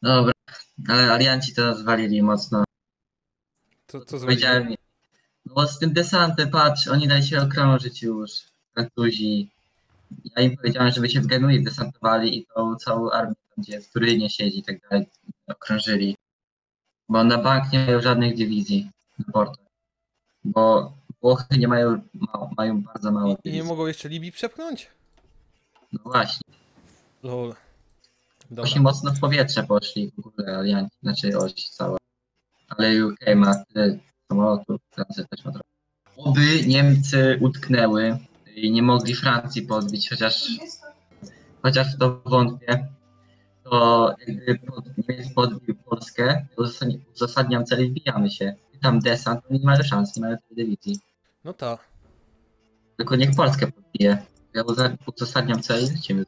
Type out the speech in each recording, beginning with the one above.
Dobra, ale alianci to zwalili mocno. Co zwalili? Powiedziałem, no z tym desantem, patrz, oni dali się okrążyć już, Francuzi. Ja im powiedziałem, żeby się w Genui desantowali i tą całą armię, tam gdzie w Turynie siedzi i tak dalej, okrążyli. Bo na bank nie mają żadnych dywizji na portach. Bo Włochy nie mają, mają bardzo mało I nie dywizji. mogą jeszcze Libii przepchnąć? No właśnie. Lol. Dobra. Właśnie mocno w powietrze poszli w ogóle alianci, znaczy oś cała. Ale UK ma tyle samolotów, Francja też ma trochę. Oby Niemcy utknęły i nie mogli Francji podbić, chociaż w to wątpię, to jakby Niemiec podbił Polskę, to uzasadniam cel i wbijamy się. I tam desant, oni nie mają szans, nie mają tej dywizji. No ta. Tylko niech Polskę podbije. Ja uzasadniam cel i lecimy.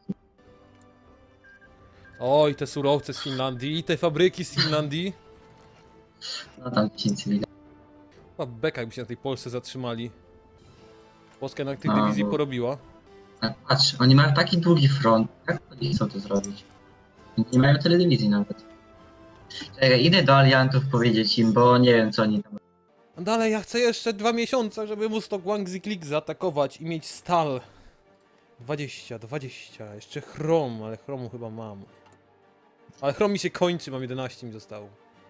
Oj, te surowce z Finlandii, i te fabryki z Finlandii. No tam 10 cywili. Chyba beka, jakby się na tej Polsce zatrzymali. Polska jednak tych No, dywizji bo- porobiła. A patrz, oni mają taki długi front, jak oni chcą to zrobić? Nie mają tyle dywizji nawet. Czekaj, idę do aliantów powiedzieć im, bo nie wiem co oni tam... No dalej, ja chcę jeszcze 2 miesiące, żeby móc to Guangxi zaatakować i mieć stal. 20, jeszcze chrom, ale chromu chyba mam. Ale chrom mi się kończy, mam 11 mi zostało.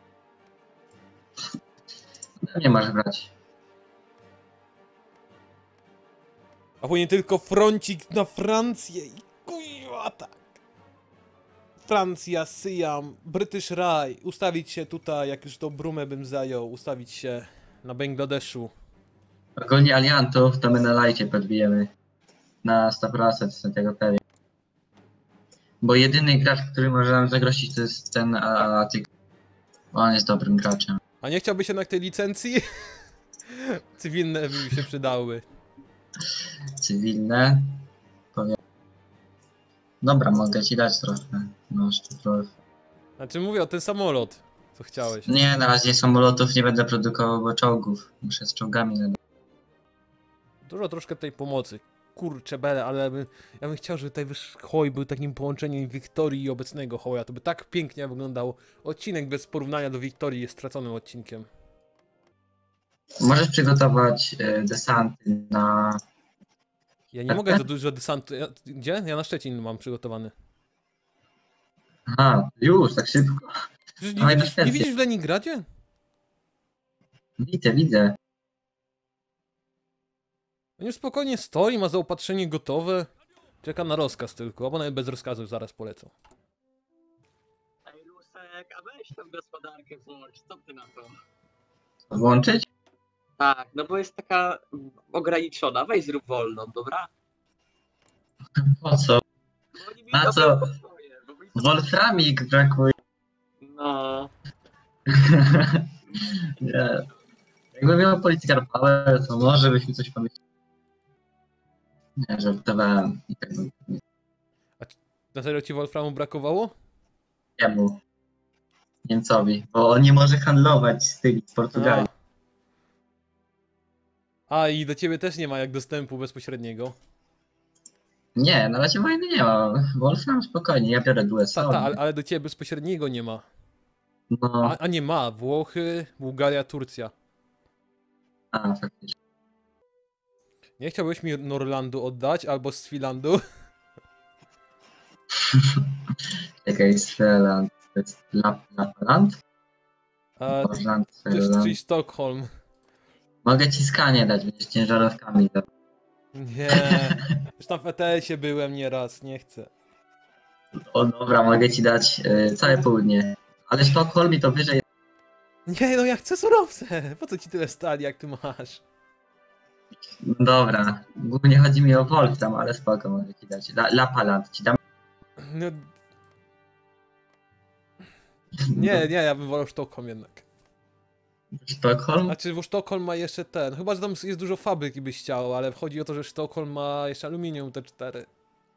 Nie masz brać. A później tylko froncik na Francję i kurwa tak. Francja, Syjam, British Raj, ustawić się tutaj, jak już tą Brumę bym zajął, ustawić się na Bangladeszu. Ogólnie aliantów to my na lajcie podbijemy. Na 100% jestem tego pewien. Bo jedyny gracz, który może nam zagrozić, to jest ten Atyk. On jest dobrym graczem. A nie chciałbyś jednak tej licencji? Cywilne by mi się przydały. Cywilne. Powiem. Dobra, mogę ci dać trochę. No, szczytów. Znaczy mówię o ten samolot, co chciałeś. Nie, na razie samolotów nie będę produkował, bo czołgów. Muszę z czołgami nadać. Dużo troszkę tej pomocy. Kurczę bele, ale ja bym chciał, żeby tutaj Hoj był takim połączeniem Wiktorii i obecnego Hoja. To by tak pięknie wyglądał. Odcinek bez porównania do Wiktorii jest straconym odcinkiem. Możesz przygotować desanty na... Ja nie mogę za dużo desantu. Gdzie? Ja na Szczecin mam przygotowany. Aha, już, tak szybko. Przecież Dawaj na nie Szwecję. widzisz w Leningradzie? Widzę. On już spokojnie stoi, ma zaopatrzenie gotowe. Czeka na rozkaz tylko, albo nawet bez rozkazu zaraz polecą. Ej, Rusek, a weź tą gospodarkę włącz, co ty na to? Włączyć? Tak, no bo jest taka ograniczona, weź zrób wolną, dobra? Po co? Bo oni mi A robią co? pokoje, bo mi to... Wolframik brakuje. No, Nie. Jakby miał Political Power, to może byśmy coś pomyśleli. Nie, żartowałem. I tak bym Na serio ci Wolframu brakowało? jemu. Niemcowi, bo on nie może handlować z tymi z Portugalii. A i do ciebie też nie ma jak dostępu bezpośredniego. Nie, na razie wojny nie ma. Wolfram spokojnie, ja biorę USA. Ale do ciebie bezpośredniego nie ma. No, A nie ma. Włochy, Bułgaria, Turcja. a faktycznie. Nie chciałbyś mi Norlandu oddać albo Swilandu? Czekaj, Sveland. To jest Lapland? A, Portland, to jest, Sveland. czyli Sztokholm. Mogę ci skanie dać, będziesz ciężarówkami. Nie. Już tam w ETS-ie byłem nieraz, nie chcę. O dobra, mogę ci dać całe południe. Ale Sztokholm i to wyżej. Nie, no ja chcę surowce. Po co ci tyle stali, jak ty masz? Dobra, głównie chodzi mi o Wolfram, ale spoko, mogę ci dać. Lapaland ci dam. No... Nie, ja bym wolał Sztokholm jednak. Sztokholm? Znaczy, bo Sztokholm ma jeszcze ten. Chyba, że tam jest dużo fabryk i byś chciał, ale chodzi o to, że Sztokholm ma jeszcze aluminium te 4.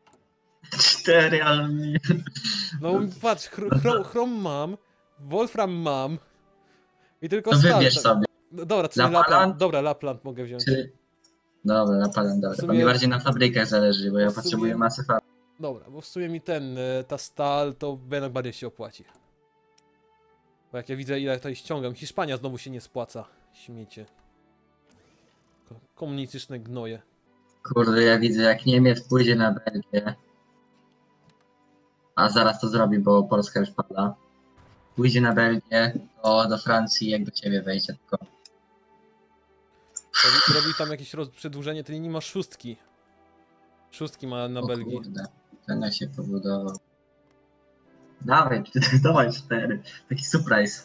4 aluminium. No patrz, chrom mam, Wolfram mam i tylko To stal. wybierz sobie. No, dobra, to Lapland? Lapland. Dobra, Lapland mogę wziąć. Dobra, Lapaland, dobra. W sumie- To mi bardziej na fabrykach zależy, bo ja w sumie- potrzebuję masy fabryk. Dobra, bo w sumie mi ta stal to jednak bardziej się opłaci. Bo jak ja widzę, ile tutaj ściągam. Hiszpania znowu się nie spłaca. Śmiecie. Komunistyczne gnoje. Kurde, ja widzę, jak Niemiec pójdzie na Belgię. A zaraz to zrobi, bo Polska już pada. Pójdzie na Belgię, to do Francji, jak do ciebie wejdzie tylko. Robi tam jakieś przedłużenie, to nie ma szóstki. Szóstki ma na O Belgii. kurde, ten jak się pobudował. Dawaj, dawaj 4. Taki surprise.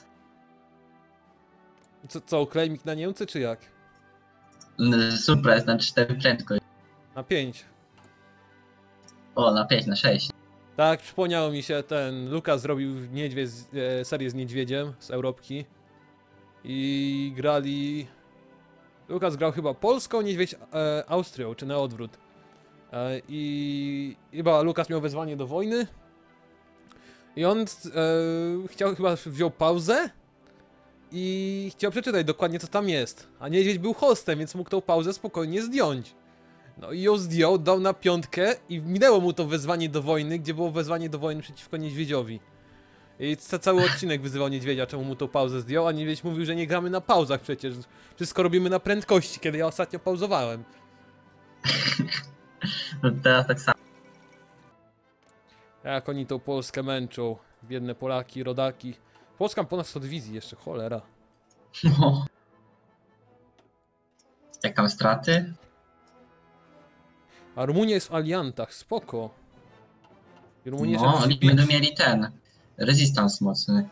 Co, klejmik na Niemcy, czy jak? Surprise na 4 prędkość. Na 5. O, na 5, na 6. Tak, przypomniało mi się, Lukas zrobił serię z Niedźwiedziem, z Europki. I grali... Lukas grał chyba Polską, Niedźwiedź Austrią, czy na odwrót. I chyba Lukas miał wezwanie do wojny. I on wziął pauzę i chciał przeczytać dokładnie, co tam jest. A Niedźwiedź był hostem, więc mógł tą pauzę spokojnie zdjąć. No i ją zdjął, dał na 5 i minęło mu to wezwanie do wojny, gdzie było wezwanie do wojny przeciwko Niedźwiedziowi. I cały odcinek wyzywał Niedźwiedzia, czemu mu tą pauzę zdjął, a Niedźwiedź mówił, że nie gramy na pauzach przecież. Wszystko robimy na prędkości, kiedy ja ostatnio pauzowałem. No teraz tak samo. Jak oni tą Polskę męczą. Biedne Polaki, rodaki. Polska ma ponad 100 dywizji jeszcze, cholera. No. Jak tam straty? A Rumunia jest w aliantach, spoko. I Rumunia No, oni będą mieli resistance mocny.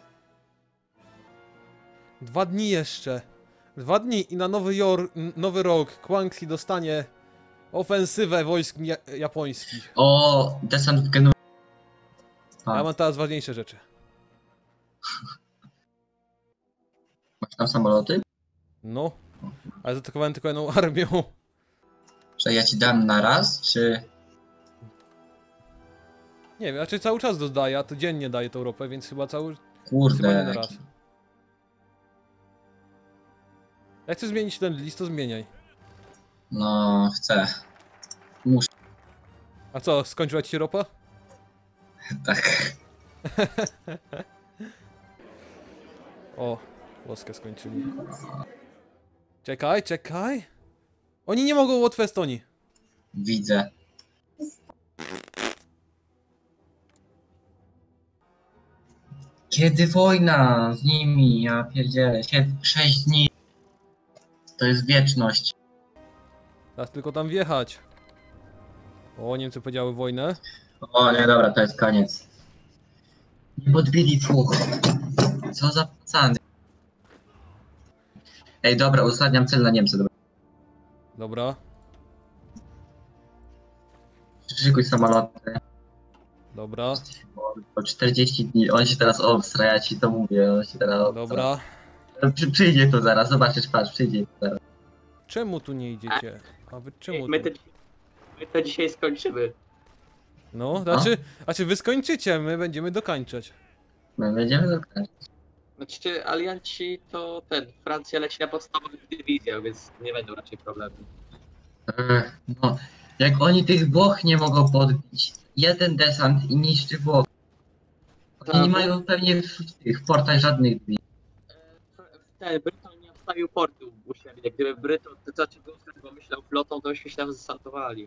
2 dni jeszcze. 2 dni i na nowy rok Guangxi dostanie ofensywę wojsk japońskich. O, desant w Genui. Ja mam teraz ważniejsze rzeczy. Masz tam samoloty? No, ale zaatakowałem tylko jedną armią. Że ja ci dam na raz, czy... Nie wiem, raczej cały czas dodaję, a to dziennie daję tą ropę, więc chyba chyba nie Kurde. na raz. Jak chcesz zmienić ten list, to zmieniaj. No, chcę. Muszę. A co, skończyła ci się ropa? Tak. O, Polskę skończyli. Czekaj, czekaj. Oni nie mogą Łotwy Estonii. Widzę. Kiedy wojna z nimi? Ja pierdzielę. 6 dni. To jest wieczność. Teraz tylko tam wjechać. O, Niemcy podziały wojnę. O nie, dobra, to jest koniec. Nie podbili fuch. Co za pacany. Ej, dobra, uzasadniam cel na Niemcy. Dobra. Dobra, Szykuj samoloty. dobra, Po 40 dni. On się teraz obstra, ja ci to mówię. On się teraz obstra. dobra. Przyjdzie tu zaraz, zobaczysz, patrz, przyjdzie tu zaraz. Czemu tu nie idziecie? A wy czemu My tu? to dzisiaj skończymy. No, znaczy wy skończycie, my będziemy dokańczać. My będziemy dokończyć. Znaczy, alianci to Francja leci na podstawowych dywizjach, więc nie będą raczej problemy. No, jak oni tych Włoch nie mogą podbić, jeden desant i niszczy Włoch. Oni nie mają pewnie w tych portach żadnych drzwi. Bryton nie obstawił portu u siebie. Gdyby Bryton dlaczego myślał flotą, to byśmy się tam zasantowali.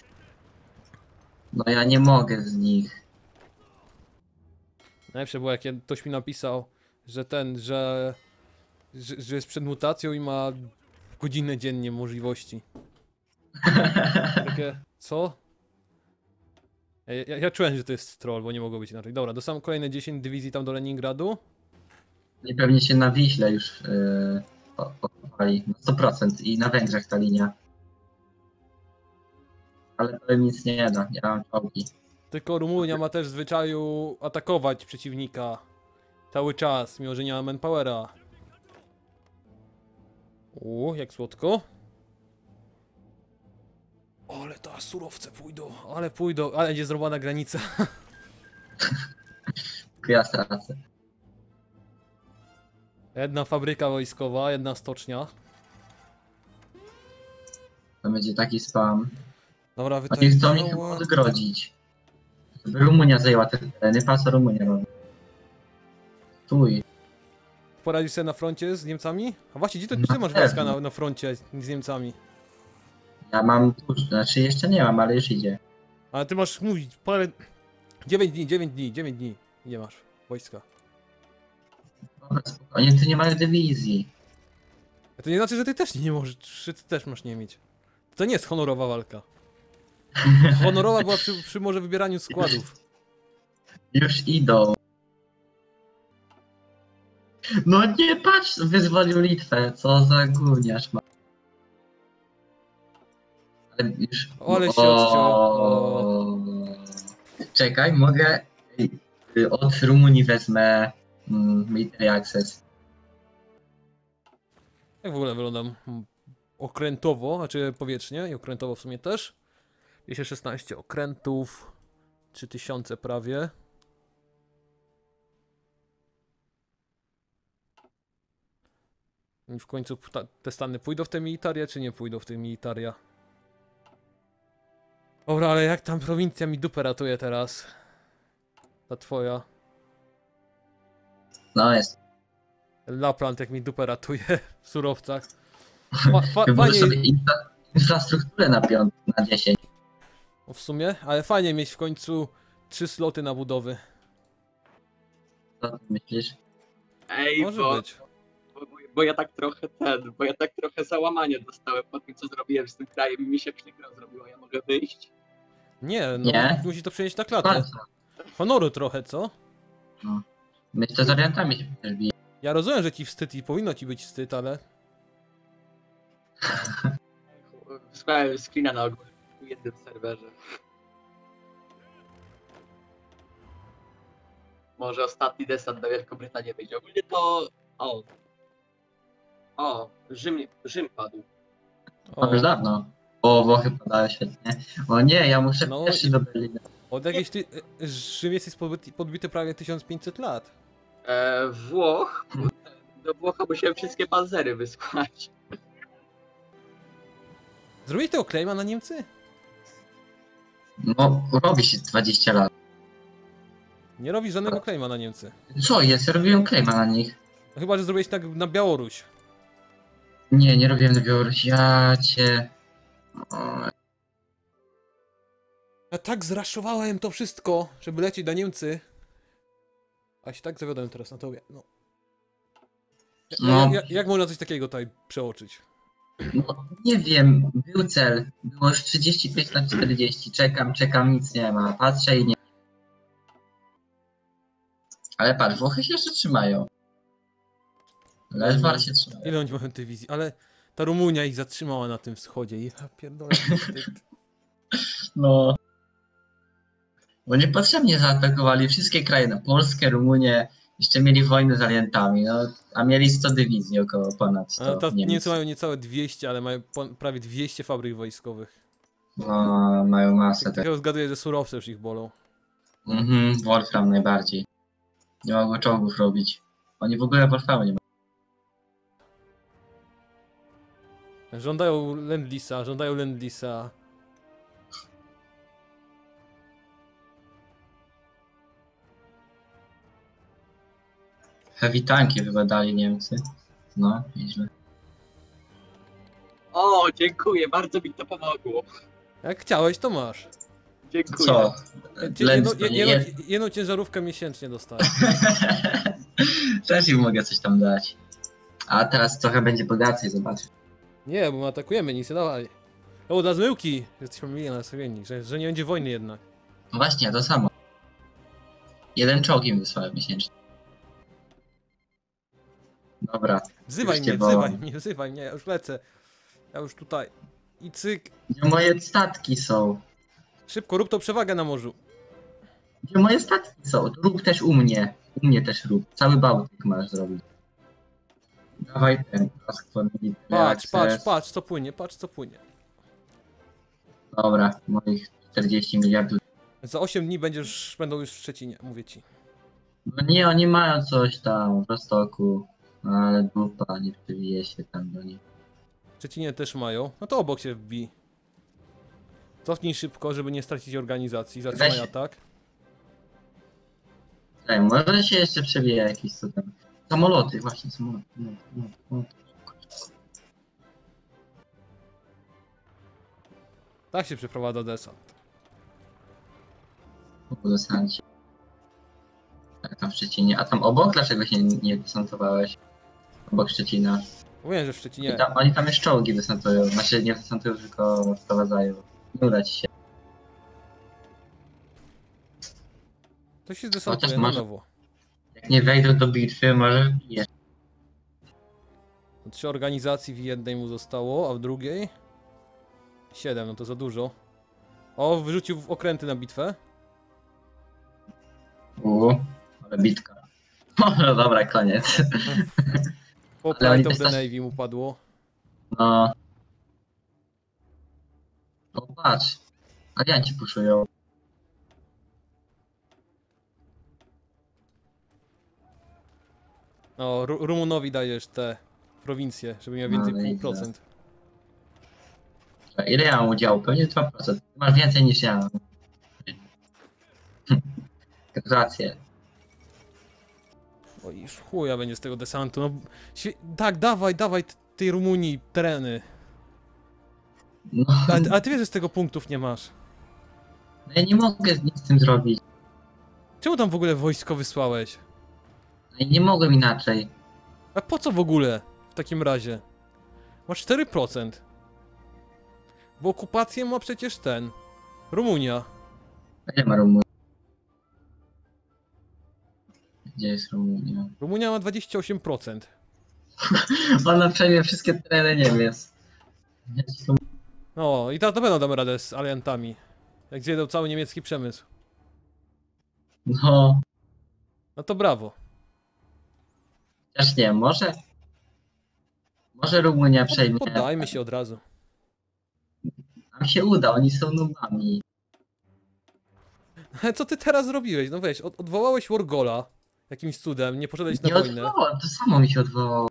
No ja nie mogę z nich. Najlepsze było, jak ktoś mi napisał, że że jest przed mutacją i ma godzinę dziennie możliwości. Takie, co? Ja czułem, że to jest troll, bo nie mogło być inaczej. Dobra, dostałem kolejne 10 dywizji tam do Leningradu. I pewnie się na Wiśle już okopali na 100% i na Węgrzech ta linia. Ale to im nic nie da, ja mam czołgi. Tylko Rumunia ma też w zwyczaju atakować przeciwnika cały czas, mimo że nie ma manpowera. Jak słodko. Ale to surowce pójdą, ale będzie zrobiona granica. Tylko ja stracę. Jedna fabryka wojskowa, jedna stocznia. To będzie taki spam. Dobra, wy Oni chcą mnie chyba odgrodzić. Żeby Rumunia zajęła te tereny, patrz co Rumunia robi. Stój. poradzisz sobie na froncie z Niemcami? A właśnie, gdzie Na ty masz wojska pewno. na froncie z Niemcami? Ja mam dużo, znaczy jeszcze nie mam, ale już idzie. Ale ty masz mówić, parę... 9 dni. Nie masz wojska. Dobra, spokojnie, tu nie mają dywizji. A to nie znaczy, że ty też nie możesz, że ty też masz nie mieć. To nie jest honorowa walka. Honorowa była przy może wybieraniu składów. Już idą. No nie patrz, wyzwolił Litwę, co za gówniarz ma. Ale już... Ale się odciął. Czekaj, mogę... Od Rumunii wezmę Military Access. Jak w ogóle wyglądam okrętowo, znaczy powietrznie i okrętowo w sumie też. 216 okrętów, 3000 prawie. I w końcu te Stany pójdą w te militaria, czy nie pójdą w te militaria? Dobra, ale jak tam prowincja mi dupę ratuje teraz? Ta twoja. No jest. Lapland jak mi dupę ratuje w surowcach. Wybuduj Fajnie, sobie infrastrukturę na 10. w sumie, ale fajnie mieć w końcu 3 sloty na budowy. Co ty myślisz? Ej, Może być. bo ja tak trochę załamanie dostałem po tym, co zrobiłem z tym krajem i mi się przykro zrobiło. Ja mogę wyjść? Nie, no Nie. musi to przenieść na klatę. Bardzo. Honoru trochę, co? My to z orientami się też bije. Ja rozumiem, że ci wstyd i powinno ci być wstyd, ale... Wysłałem screena na ogół w jednym serwerze. Może ostatni desant na Wielką Brytanię będzie. Ogólnie to... Rzym padł. O, już dawno. O, Włochy padały świetnie. O nie, ja muszę No pierwszy i- do Berlina. Od jakiejś Rzym jest podbity prawie 1500 lat. Do Włoch musiałem wszystkie panzery wysłać. Zrobić tego claima na Niemcy? No, robi się 20 lat. Nie robi żadnego claima na Niemcy. Co jest? Robiłem claima na nich. No chyba, że zrobiłeś tak na Białoruś. Nie, nie robiłem na Białorusi. Ja cię... O, Ja tak zraszowałem to wszystko, żeby lecieć na Niemcy. A się tak zawiodłem teraz na tobie. No. No. Jak można coś takiego tutaj przeoczyć? no, nie wiem, był cel. Było już 35/40. Czekam, nic nie ma. Patrzę i nie. Ale patrz, Włochy się jeszcze trzymają. Leszwar się trzymają. Ile oni mają dywizji? Ale ta Rumunia ich zatrzymała na tym wschodzie. Ja pierdolę, wstyd. No. Bo niepotrzebnie zaatakowali wszystkie kraje, no, Polskę, Rumunię, jeszcze mieli wojnę z aliantami, no, a mieli 100 dywizji około ponad 100 Ale Niemiec. Niemcy mają niecałe 200, ale mają prawie 200 fabryk wojskowych. No, mają masę. Tak Tak. trochę zgaduję, że surowce już ich bolą. Wolfram najbardziej. Nie mogą czołgów robić. Oni w ogóle Wolframu nie mają. Żądają Lend-Leasa. Heavy tanki chyba dali Niemcy. No, nieźle. O, dziękuję, bardzo mi to pomogło. Jak chciałeś, to masz. Dziękuję. Co? Jedną ciężarówkę miesięcznie dostałem. Też im mogę coś tam dać. A teraz trochę będzie bogacej, zobaczysz. Nie, bo my atakujemy, nic nie dawaj. O, dla zmyłki! Jesteśmy mili nastawieni, że nie będzie wojny jednak. No właśnie, to samo. Jeden czołg im wysłałem miesięcznie. Dobra. Wzywaj Oczywiście, mnie, wzywaj mnie, ja już lecę. Ja już tutaj. I cyk. Gdzie moje statki są? Szybko, rób to przewagę na morzu. Gdzie moje statki są? To rób też u mnie. U mnie też rób. Cały Bałtyk masz zrobić. Dawaj ten task for military access. Patrz co płynie. Dobra, moich 40 miliardów. Za 8 dni będą już w Szczecinie, mówię ci. No nie, oni mają coś tam w Rostoku. No ale dupa, nie przewije się tam do nich. W Szczecinie też mają. No to obok się wbij. Cofnij szybko, żeby nie stracić organizacji. Zatrzymaj Weź. atak. Tak, może się jeszcze przewije jakiś co tam. Samoloty, właśnie, samoloty. Tak się przeprowadza desant. Po desancie. Tak, tam w Szczecinie. A tam obok? Dlaczego się nie desantowałeś? Obok Szczecina. Mówiłem, że w I Szczecinie. tam, oni tam już czołgi desantują. Znaczy nie desantują, tylko wprowadzają. Nie uda ci się. To się zdesantuje Chociaż na może- nowo. Jak nie wejdą do bitwy, może wbijesz. 3 organizacji w jednej mu zostało, a w drugiej 7, no to za dużo. O, wyrzucił okręty na bitwę. Ale bitka. No dobra, koniec. Po Ale oni Pride of the też- Navy mu padło. No. O patrz. Alianci puszują. No, Rumunowi dajesz te prowincje, żeby miał więcej No, widzę. 0,5%. Ile ja mam udziału? Pewnie 2%. Ty masz więcej niż ja mam. Gratulacje. Oj, już chuja będzie z tego desantu. No, tak, dawaj tej Rumunii tereny. No, A ty wiesz, że z tego punktów nie masz. no ja nie mogę nic z tym zrobić. Czemu tam w ogóle wojsko wysłałeś? No i nie mogłem inaczej. A po co w ogóle w takim razie? Masz 4%. Bo okupację ma przecież Rumunia. A ile ma Rumunia? Gdzie jest Rumunia? Rumunia ma 28%. Ona przejmie wszystkie tereny Niemiec. No i na pewno damy radę z aliantami. Jak zjedą cały niemiecki przemysł. No, No to brawo. chociaż nie, może... Może Rumunia przejmie. Poddajmy się od razu. Nam się uda, oni są nubami. Co ty teraz zrobiłeś? No weź, odwołałeś Wargola jakimś cudem, nie poszedłeś na Nie wojnę. odwołał, to samo mi się odwołało.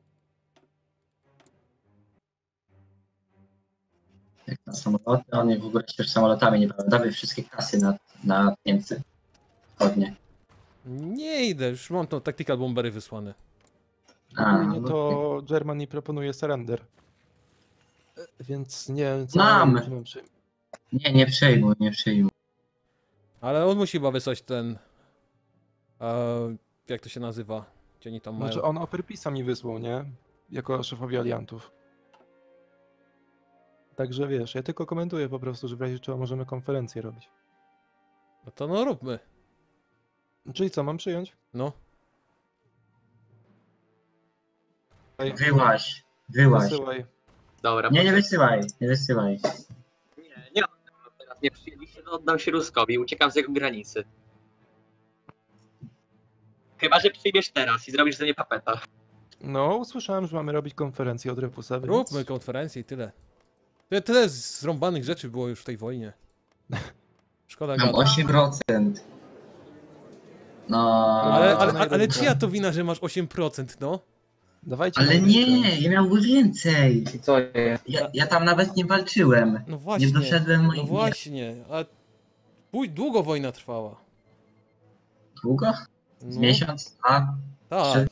Jak na samoloty, oni w ogóle się już samolotami nie bawią. Dawaj wszystkie kasy na Niemcy wschodnie. Nie idę, już mam tą tactical bombery wysłane. Ogólnie no to Germany proponuje surrender. Więc nie wiem, co Mam. możemy przyjąć. Nie przejmuj, nie przejmuj. Ale on musi chyba wysłać jak to się nazywa? Gdzie oni tam mają? Znaczy on Operpisa mi wysłał, nie? Jako szefowi aliantów. Także wiesz, ja tylko komentuję po prostu, że w razie czego możemy konferencję robić. No to no róbmy. Czyli co, mam przyjąć? No. Wyłaź. Wysyłaj. Dobra, Nie wysyłaj. nie oddam teraz. Nie przyjęliście, to oddam się Ruskowi. Uciekam z jego granicy. Chyba, że przyjmiesz teraz i zrobisz ze mnie papeta. No, usłyszałem, że mamy robić konferencję od Repusa, więc... Róbmy konferencję i tyle. Tyle zrąbanych rzeczy było już w tej wojnie. Szkoda Mam gadać. 8%. No. Ale czyja to wina, że masz 8%, no? Dawajcie. Ale na nie, ja miałby więcej. I co jest? Ja tam nawet nie walczyłem. No właśnie. Nie doszedłem No właśnie. A długo wojna trwała. Długo? Z No, miesiąc? A? tak.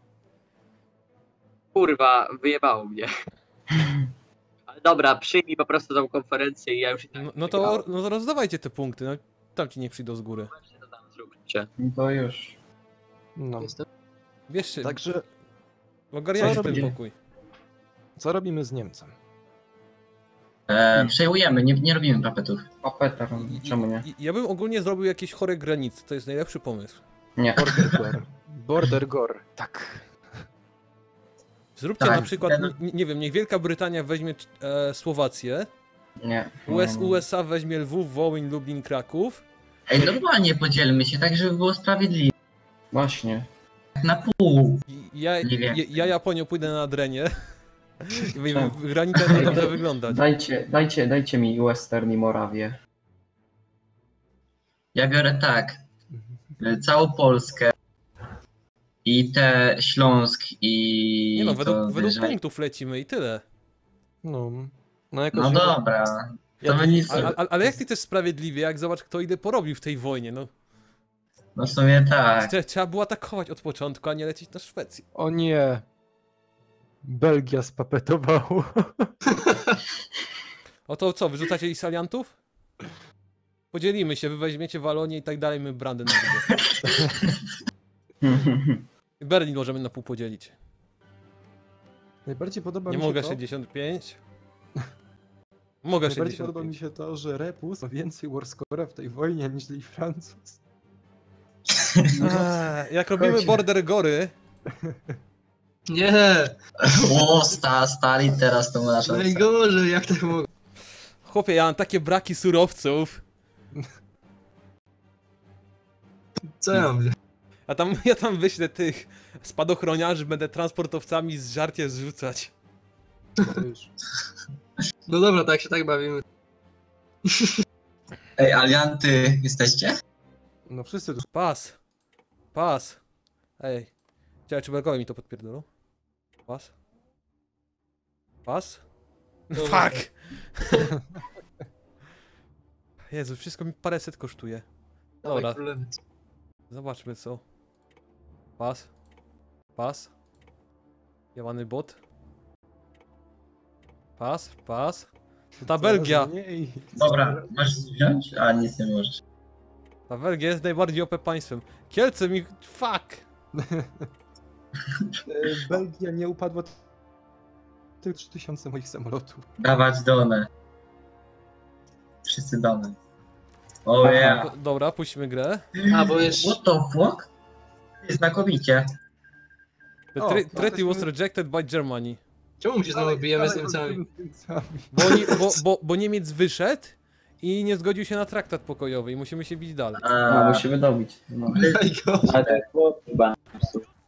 Kurwa, wyjebało mnie. Ale dobra, przyjmij po prostu tą konferencję i ja już i tak No to rozdawajcie te punkty, no. Tam ci nie przyjdą z góry. Właśnie to tam zróbcie. No to już. No. Wiesz, Także ogarniajcie co ten robimy? pokój. co robimy z Niemcem? Przejmujemy, nie robimy papetów. O Peter, czemu nie? Ja bym ogólnie zrobił jakieś chore granice, to jest najlepszy pomysł. Nie. Border Gore. Border Gore, tak. Zróbcie Tak, na przykład, ten- nie wiem, niech Wielka Brytania weźmie Słowację, Nie. USA weźmie Lwów, Wołyń, Lublin, Kraków. Ej, normalnie podzielmy się, tak żeby było sprawiedliwe. Właśnie. Na pół. Ja Nie wiem. Japonią pójdę na Adrenie. I Tak. granica nie dobrze wyglądać. Dajcie mi Western i Morawię. Ja biorę tak. Całą Polskę. I te Śląsk i... Nie no, to według wyżej. punktów lecimy i tyle. No, no jakoś... No dobra. To my nic... Ale jak ty też sprawiedliwie, jak zobacz kto ile porobił w tej wojnie, no. No w sumie tak. Trzeba było atakować od początku, a nie lecieć na Szwecję. O nie. Belgia spapetowało. O to co, wyrzucacie ich z aliantów? Podzielimy się, wy weźmiecie Walonię i tak dalej, my Brandenburgię. Berlin możemy na pół podzielić. Najbardziej podoba Nie mi się mogę to, 65. Mogę najbardziej podoba mi 65. się to, że Repus ma więcej warscora w tej wojnie niż Francuz. Jak robimy border gory, Nie! O, Stalin teraz to nasza. Najgorzej, jak tak mogę? chłopie, ja mam takie braki surowców. Co ja mówię? Ja tam wyślę tych spadochroniarzy, będę transportowcami z żarcie zrzucać. To już. No dobra, tak się tak bawimy. Ej, alianty jesteście? No wszyscy tu. Pas. Pas. Ej. Czekaj, czy Belgowie mi to podpierdolą? Pas. Pas. Fuck! Jezu, wszystko mi paręset kosztuje. Dobra, Dawaj, królewy. zobaczmy co. Pas. Pas. Jawany bot. Pas, pas. To ta Belgia. Mniej. Dobra, masz wziąć? A nic nie możesz. Ta Belgia jest najbardziej OP państwem. Kielce mi... Fuck! Belgia nie upadła tych 3000 moich samolotów. Dawać donę. Wszyscy donę. O Aha. yeah. Dobra, puśćmy grę. A, bo jeszcze... What the fuck? Znakomicie. The O, treaty was jesteśmy- rejected by Germany. Czemu my się znowu bijemy z Niemcami? Bo Niemiec wyszedł i nie zgodził się na traktat pokojowy i musimy się bić dalej. A, musimy dobić. No. Najgorzej. Ale to było chyba.